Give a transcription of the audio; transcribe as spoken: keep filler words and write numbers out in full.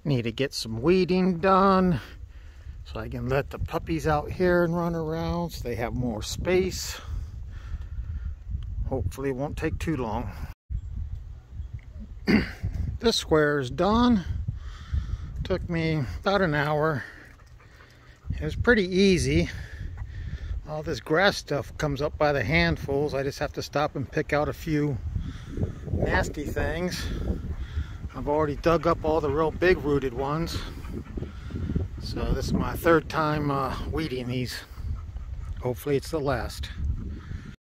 Need to get some weeding done so I can let the puppies out here and run around so they have more space. Hopefully it won't take too long. This square is done. Took me about an hour. It was pretty easy. All this grass stuff comes up by the handfuls. I just have to stop and pick out a few nasty things. I've already dug up all the real big rooted ones. So this is my third time uh, weeding these. Hopefully it's the last.